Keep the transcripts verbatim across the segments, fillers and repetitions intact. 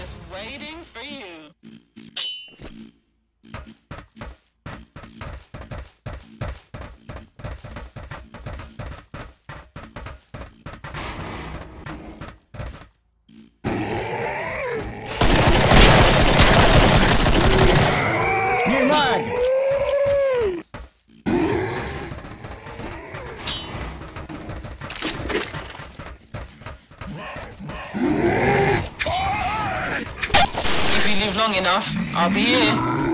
just waiting for you. New mag! If you live long enough, I'll be here.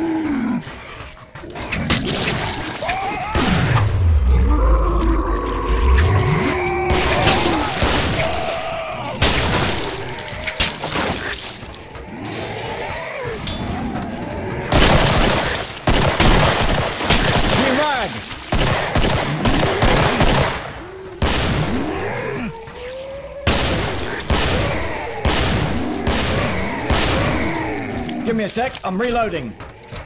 New mag! Give me a sec, I'm reloading.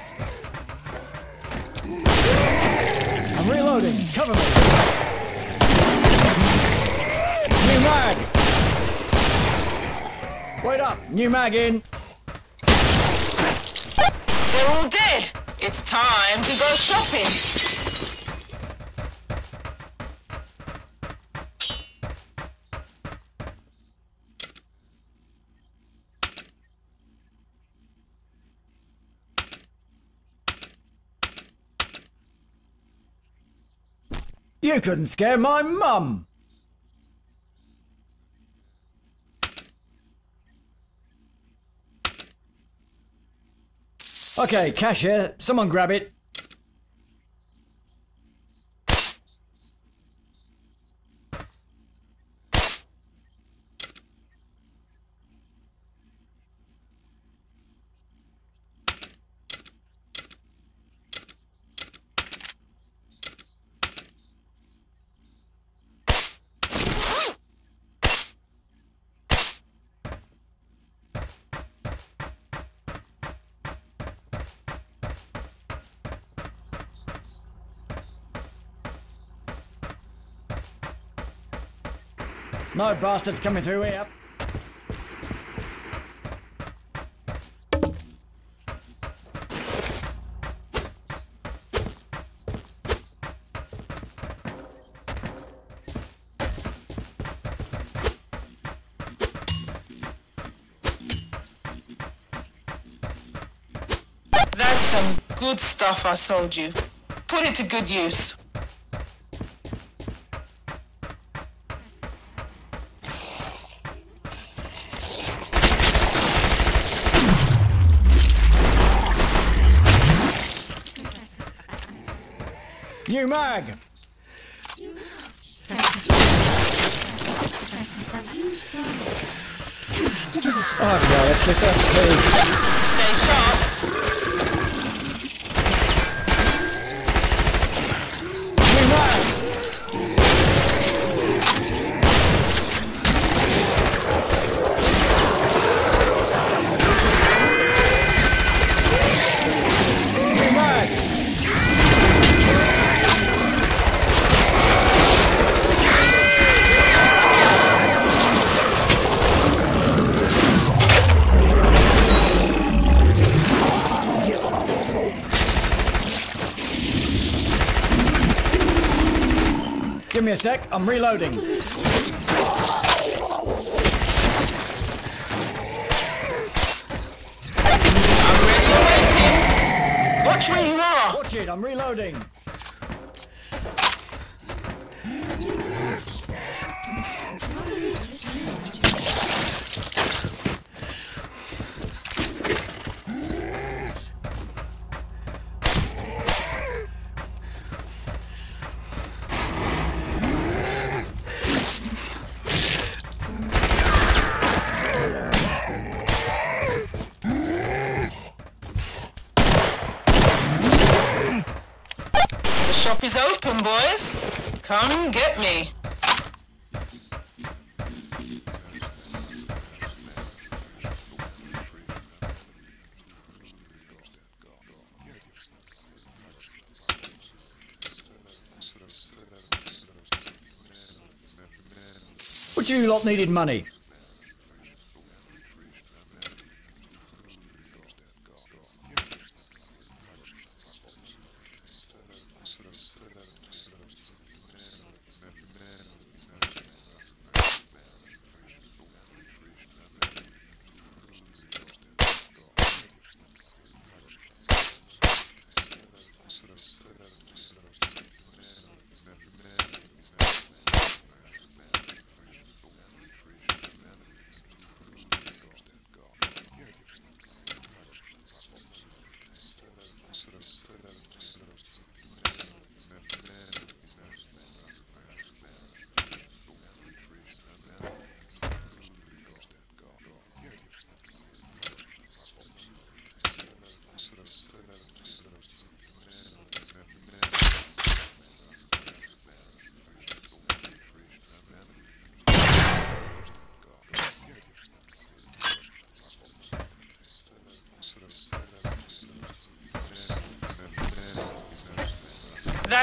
I'm reloading, cover me. New mag! Wait up, new mag in. They're all dead. It's time to go shopping. You couldn't scare my mum! Okay, cash here. Someone grab it. No bastards coming through here. That's some good stuff I sold you. Put it to good use. New mag! Oh god, it's just a Stay sharp. New mag! New mag! Give me a sec, I'm reloading. I'm ready and waiting. Watch where you are. Watch it, I'm reloading. The shop is open, boys. Come get me. Would you lot needed money?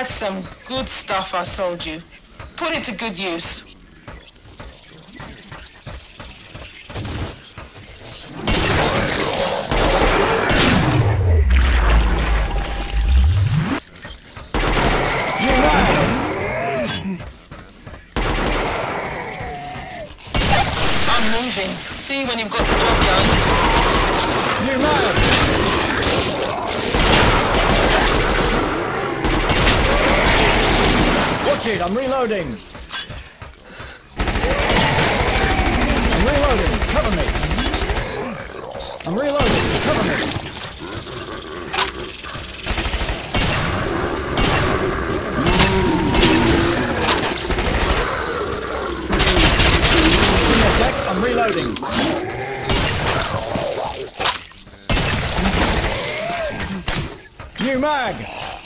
That's some good stuff I sold you. Put it to good use. See when you've got the job done. You man! Watch it, I'm reloading! I'm reloading, cover me! I'm reloading, cover me! Give me a sec, I'm reloading! New mag!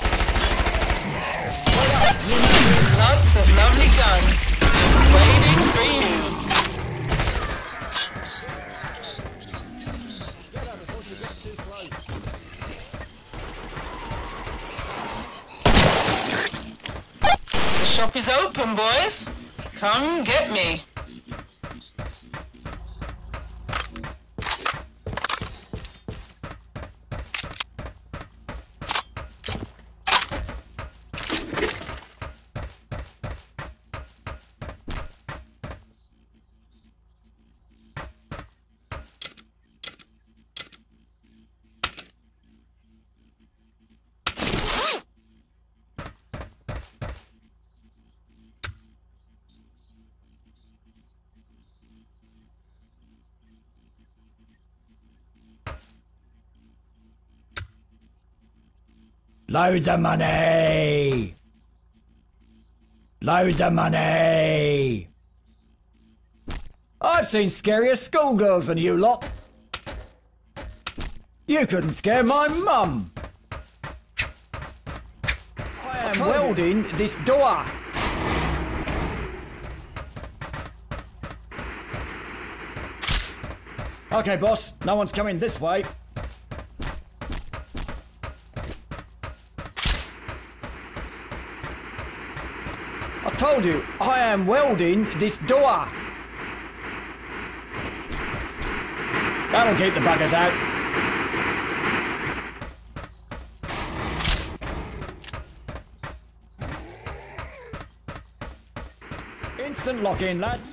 Lots of lovely guns, just waiting for you. The shop is open, boys. Come get me. Loads of money! Loads of money! I've seen scarier schoolgirls than you lot. You couldn't scare my mum. I am welding this door. Okay, boss, no one's coming this way. I told you, I am welding this door. That'll keep the buggers out. Instant lock-in, lads.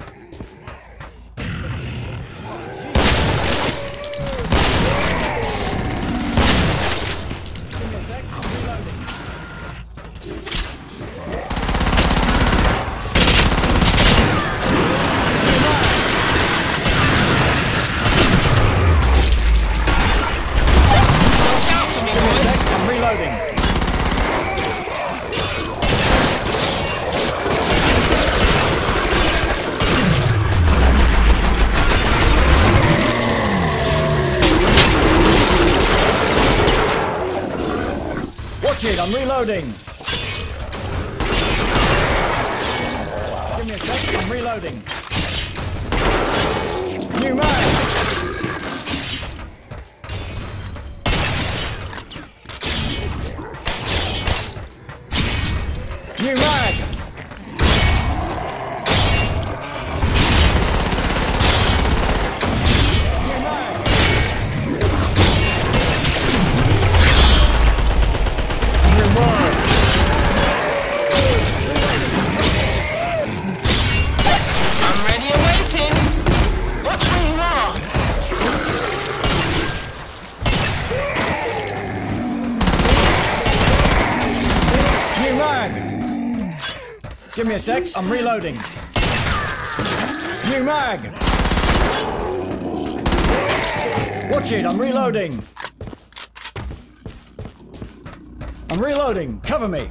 Give me a sec, I'm reloading. Reloading. Watch it, I'm reloading. Give me a sec, I'm reloading. New mag. New mag! New mag! New mag! I'm ready and waiting. Watch where you are. New mag! Give me a sec, I'm reloading. New mag! Watch it, I'm reloading. I'm reloading, cover me.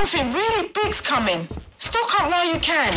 Something really big's coming. Stock up while you can.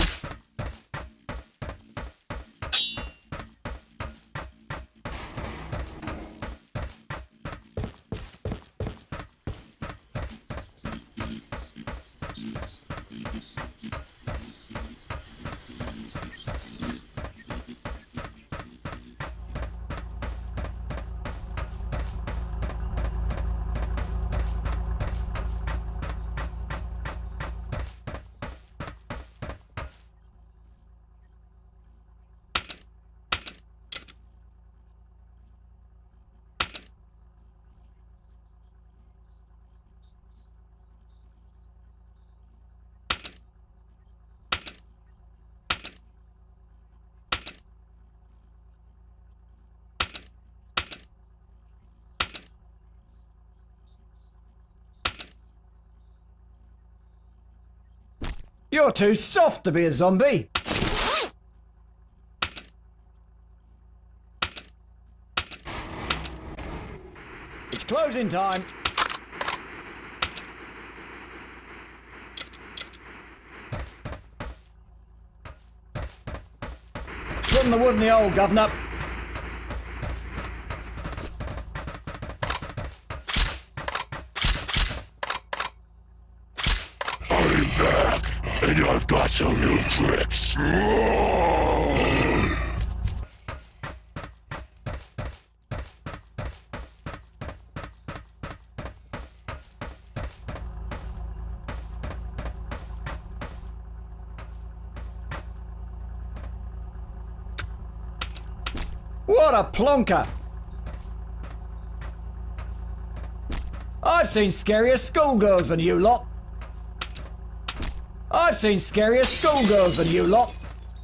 You're too soft to be a zombie. It's closing time. Putting the wood in the hole, governor. I'm back, and I've got some new tricks. What a plonker! I've seen scarier schoolgirls than you lot. I've seen scarier schoolgirls than you lot.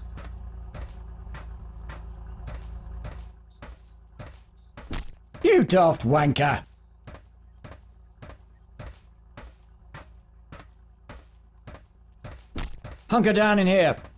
You daft wanker. Hunker down in here.